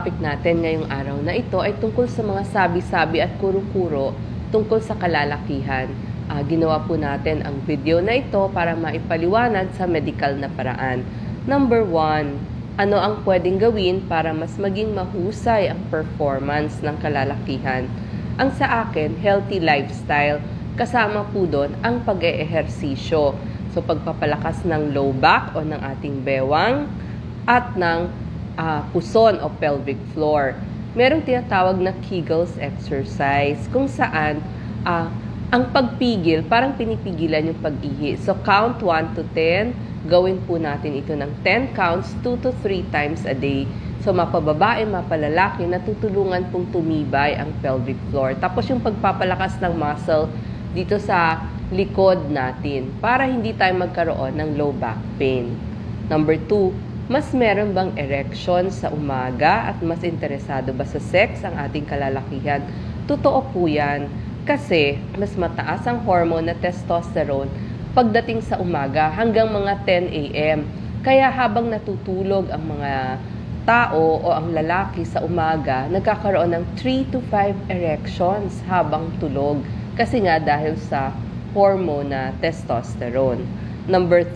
topic natin ngayong araw na ito ay tungkol sa mga sabi-sabi at kuro-kuro tungkol sa kalalakihan. Ginawa po natin ang video na ito para maipaliwanag sa medical na paraan. Number 1, ano ang pwedeng gawin para mas maging mahusay ang performance ng kalalakihan? Ang sa akin, healthy lifestyle, kasama po doon ang pag-eehersisyo. So pagpapalakas ng low back o ng ating bewang at ng puson o pelvic floor. Merong tinatawag na Kegels exercise kung saan ang pagpigil, parang pinipigilan yung pag-ihi. So count 1 to 10, gawin po natin ito ng 10 counts 2 to 3 times a day. So mapababae, mapalalaki, natutulungan pong tumibay ang pelvic floor. Tapos yung pagpapalakas ng muscle dito sa likod natin para hindi tayo magkaroon ng low back pain. Number 2, mas meron bang erection sa umaga at mas interesado ba sa sex ang ating kalalakihan? Totoo po yan kasi mas mataas ang hormone na testosterone pagdating sa umaga hanggang mga 10 a.m. Kaya habang natutulog ang mga tao o ang lalaki sa umaga, nagkakaroon ng 3 to 5 erections habang tulog kasi nga dahil sa hormone na testosterone. Number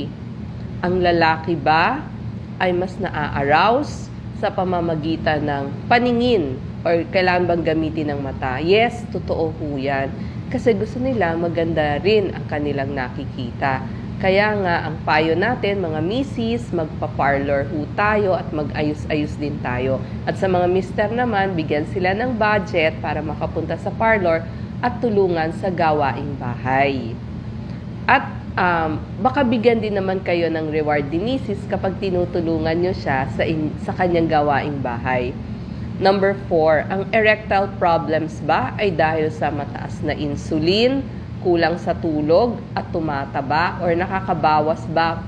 3, ang lalaki ba ay mas naa-arouse sa pamamagitan ng paningin or kailangan bang gamitin ng mata? Yes, totoo po yan. Kasi gusto nila maganda rin ang kanilang nakikita. Kaya nga, ang payo natin, mga misis, magpa-parlor ho tayo at mag-ayos-ayos din tayo. At sa mga mister naman, bigyan sila ng budget para makapunta sa parlor at tulungan sa gawaing bahay. At baka bigyan din naman kayo ng reward ni misis kapag tinutulungan nyo siya sa kanyang gawaing bahay. Number 4, ang erectile problems ba ay dahil sa mataas na insulin, kulang sa tulog at tumataba or nakakabawas ba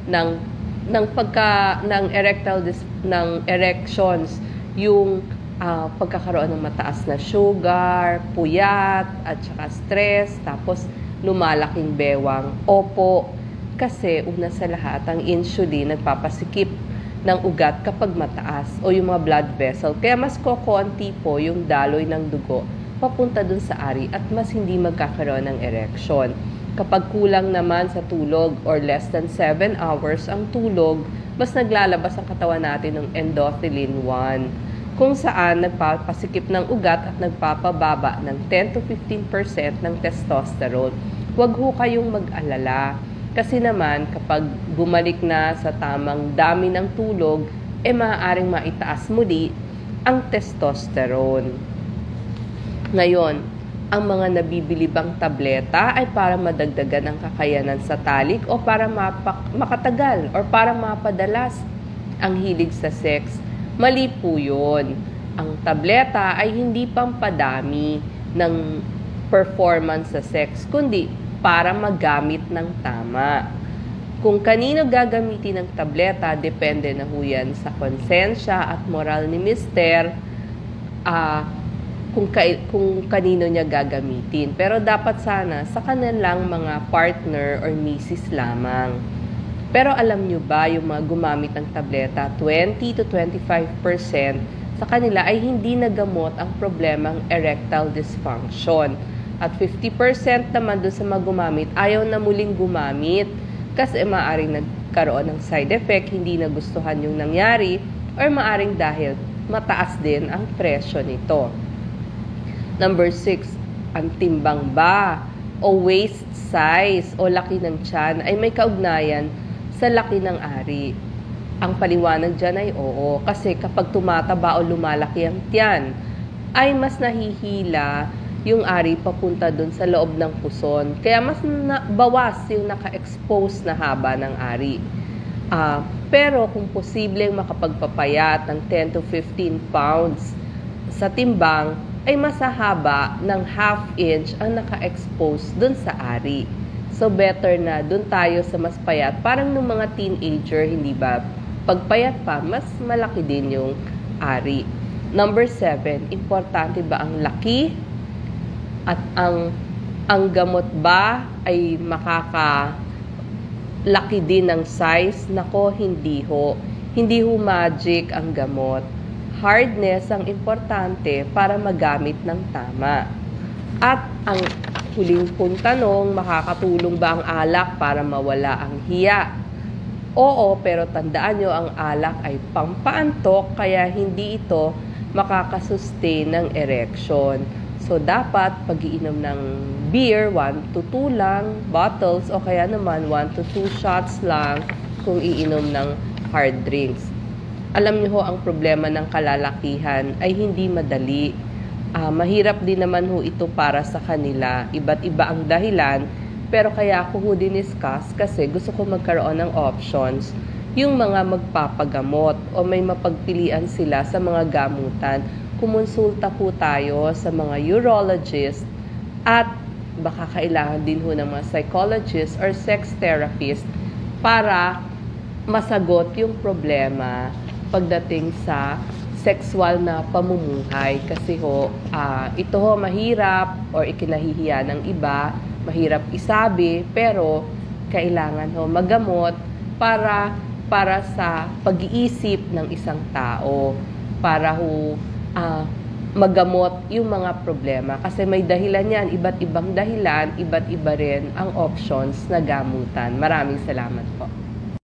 ng erections yung pagkakaroon ng mataas na sugar, puyat at saka stress, tapos lumalaking bewang? Opo, kasi una sa lahat, ang insulin nagpapasikip ng ugat kapag mataas o yung mga blood vessel. Kaya mas kokonti po yung daloy ng dugo papunta dun sa ari at mas hindi magkakaroon ng erection. Kapag kulang naman sa tulog or less than 7 hours ang tulog, mas naglalabas ang katawan natin ng endothelin 1 kung saan nagpapasikip ng ugat at nagpapababa ng 10 to 15% ng testosterone. Huwag ho kayong mag-alala. Kasi naman, kapag bumalik na sa tamang dami ng tulog, maaaring maitaas muli ang testosterone. Ngayon, ang mga nabibili bang tableta ay para madagdagan ang kakayanan sa talik o para makatagal or para mapadalas ang hilig sa sex? Mali po yun. Ang tableta ay hindi pampadami ng performance sa sex, kundi para magamit ng tama. Kung kanino gagamitin ng tableta, depende na ho yan sa konsensya at moral ni mister, kung kanino niya gagamitin. Pero dapat sana sa kanilang mga partner or misis lamang. Pero alam nyo ba, yung mga gumamit ng tableta, 20 to 25% sa kanila ay hindi nagamot ang problemang erectile dysfunction. At 50% naman doon sa mga gumamit, ayaw na muling gumamit kasi maaaring nagkaroon ng side effect, hindi nagustuhan yung nangyari, or maaaring dahil mataas din ang presyo nito. Number 6, ang timbang ba o waist size o laki ng tiyan ay may kaugnayan sa laki ng ari? Ang paliwanag dyan ay oo, kasi kapag tumataba o lumalaki ang tiyan, ay mas nahihila yung ari papunta dun sa loob ng puson. Kaya mas bawas yung naka-expose na haba ng ari. Pero kung posibleng makapagpapayat ng 10 to 15 pounds sa timbang, ay masahaba ng ½ inch ang naka-expose dun sa ari. So, better na dun tayo sa mas payat. Parang nung mga teenager, hindi ba? Pagpayat pa, mas malaki din yung ari. Number 7, importante ba ang laki? At ang gamot ba ay makakalaki din ng size? Nako, hindi ho. Hindi ho magic ang gamot. hardness ang importante para magamit ng tama. At ang huling pong tanong, makakatulong ba ang alak para mawala ang hiya? Oo, pero tandaan nyo, ang alak ay pampaantok, kaya hindi ito makakasustain ng erection. So, dapat pag-iinom ng beer, 1 to 2 lang, bottles, o kaya naman 1 to 2 shots lang kung iinom ng hard drinks. Alam niyo ho, ang problema ng kalalakihan ay hindi madali. Mahirap din naman ho ito para sa kanila. Iba't iba ang dahilan, pero kaya ako ho diniscuss kasi gusto ko magkaroon ng options. Yung mga magpapagamot o may mapagpilian sila sa mga gamutan, kumonsulta po tayo sa mga urologist at baka kailangan din ho ng mga psychologist or sex therapist para masagot yung problema pagdating sa sexual na pamumuhay. Kasi ho, ito ho mahirap or ikinahihiya ng iba, mahirap isabi, pero kailangan ho magamot para sa pag-iisip ng isang tao, para ho magamot yung mga problema. Kasi may dahilan yan, iba't ibang dahilan, iba't iba rin ang options na gamutan. Maraming salamat.